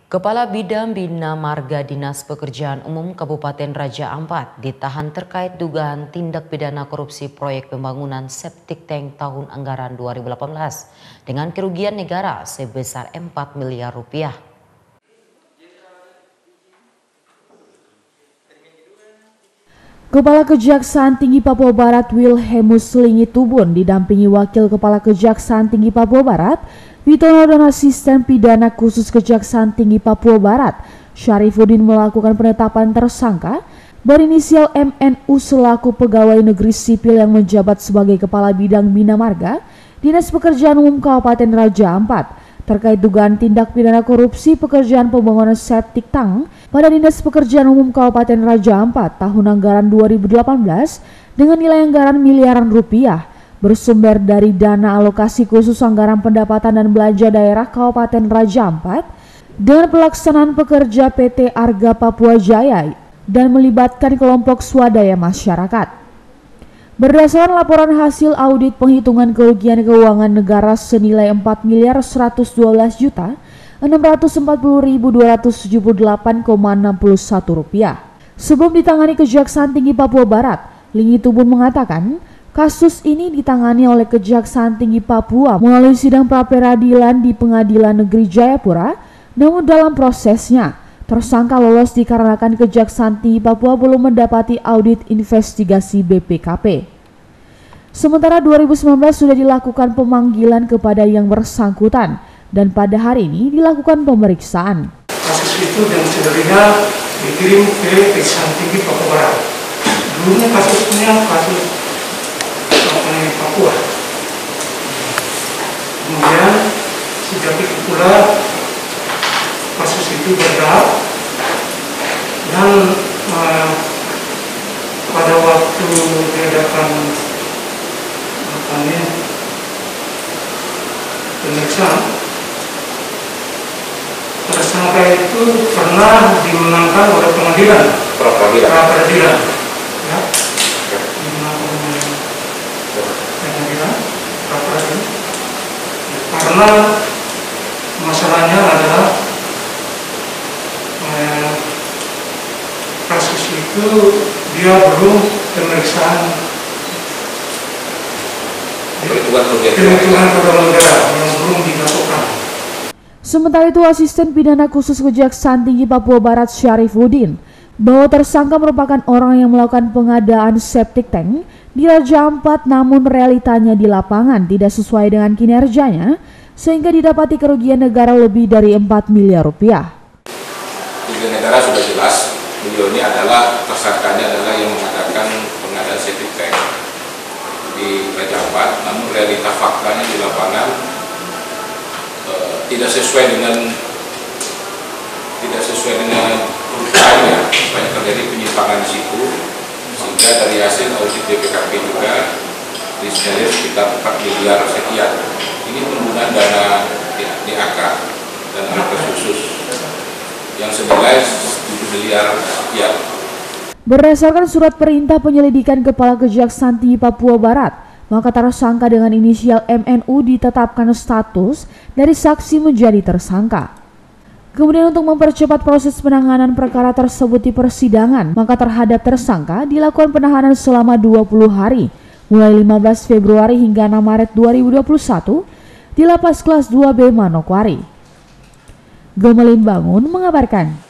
Kepala Bidang Bina Marga Dinas Pekerjaan Umum Kabupaten Raja Ampat ditahan terkait dugaan tindak pidana korupsi proyek pembangunan septic tank tahun anggaran 2018 dengan kerugian negara sebesar 4 miliar rupiah. Kepala Kejaksaan Tinggi Papua Barat Wilhelmus Lingitubun didampingi Wakil Kepala Kejaksaan Tinggi Papua Barat Witono dan Asisten Pidana Khusus Kejaksaan Tinggi Papua Barat Syarifuddin melakukan penetapan tersangka berinisial MNU selaku pegawai negeri sipil yang menjabat sebagai Kepala Bidang Bina Marga Dinas Pekerjaan Umum Kabupaten Raja Ampat terkait dugaan tindak pidana korupsi pekerjaan pembangunan septic tank pada Dinas Pekerjaan Umum Kabupaten Raja Ampat tahun anggaran 2018 dengan nilai anggaran miliaran rupiah bersumber dari dana alokasi khusus anggaran pendapatan dan belanja daerah Kabupaten Raja Ampat dengan pelaksanaan pekerja PT Arga Papua Jaya dan melibatkan kelompok swadaya masyarakat. Berdasarkan laporan hasil audit penghitungan kerugian keuangan negara senilai 4 miliar 112 juta 640.278,61 rupiah. Sebelum ditangani Kejaksaan Tinggi Papua Barat, Lingitubun mengatakan kasus ini ditangani oleh Kejaksaan Tinggi Papua melalui sidang pra-peradilan di Pengadilan Negeri Jayapura, namun dalam prosesnya tersangka lolos dikarenakan Kejaksaan Tinggi Papua belum mendapati audit investigasi BPKP. Sementara 2019 sudah dilakukan pemanggilan kepada yang bersangkutan dan pada hari ini dilakukan pemeriksaan. Kasus itu dan sendirinya dikirim ke Kejaksaan Tinggi Papua Barat. Dulunya kasusnya kasus Papua. Kemudian sejak itu pula kasus itu bergerak dan pada waktu diadakan pemeriksaan tersangka itu pernah dimenangkan oleh pengadilan pra-peradilan ya. Karena masalahnya adalah kasus itu dia belum pemeriksaan perhitungan kerugian negara yang belum dilakukan. Sementara itu Asisten Pidana Khusus Kejaksaan Tinggi Papua Barat Syarifuddin bahwa tersangka merupakan orang yang melakukan pengadaan septic tank di Raja Ampat namun realitanya di lapangan tidak sesuai dengan kinerjanya sehingga didapati kerugian negara lebih dari 4 miliar rupiah. Kerugian negara sudah jelas, beliau ini adalah tersangkanya adalah yang mengadakan pengadaan septic tank di Raja Ampat, namun realita faktanya di lapangan tidak sesuai dengan perusahaannya, banyak terjadi penyimpangan di situ, sehingga dari hasil audit BPKP juga disenyalir sekitar 4 miliar sekian. Ini penggunaan dana DAK dan alokasi khusus yang senilai 7 miliar sekian. Berdasarkan surat perintah penyelidikan Kepala Kejaksaan Tinggi Papua Barat, maka tersangka dengan inisial MNU ditetapkan status dari saksi menjadi tersangka. Kemudian untuk mempercepat proses penanganan perkara tersebut di persidangan, maka terhadap tersangka dilakukan penahanan selama 20 hari, mulai 15 Februari hingga 6 Maret 2021 di Lapas Kelas 2B Manokwari. Gemelin Bangun mengabarkan.